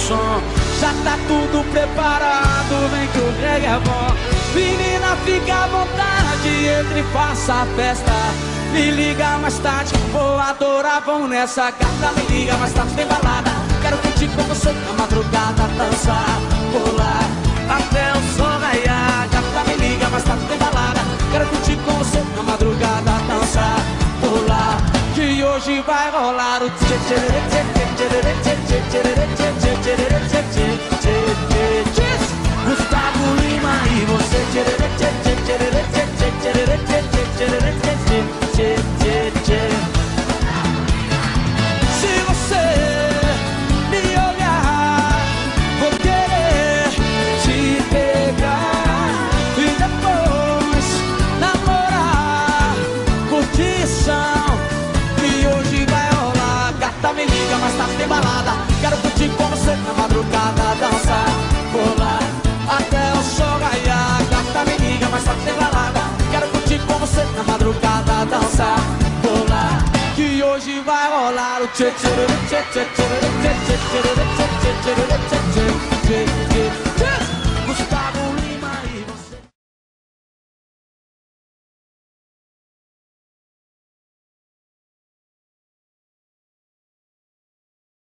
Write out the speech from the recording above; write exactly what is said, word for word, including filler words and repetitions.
som. Já tá tudo preparado, vem que o reggae é bom. Menina, fica à vontade, entre e faça a festa. Me liga mais tarde, vou adorar, vamos nessa gata. Me liga mais tarde, tem balada. Quero curtir com você na madrugada, dançar, pular até o sol raiar. Gata, me liga mais tarde, tem balada. Quero curtir com você na madrugada, dançar, pular, que hoje vai rolar o tchê tchê tchê tchê tchê tchê tchê tchê tchê tchê tchê. Gustavo Lima e você tchê tchê tchê tchê tchê tchê tchê tchê tchê tchê. Se você me olhar, vou querer te pegar e depois namorar. Curtição que hoje vai rolar. Gata, me liga, mas tá tem balada. Quero curtir com você na madrugada, dançar, pular até o sol raiar. Gata, me liga, mas tá tem balada. Quero curtir com você na madrugada, dançar, pular, que hoje vai rolar o tchê tchê tchê tchê tchê tchê tchê tchê tchê tchê tchê tchê tchê tchê.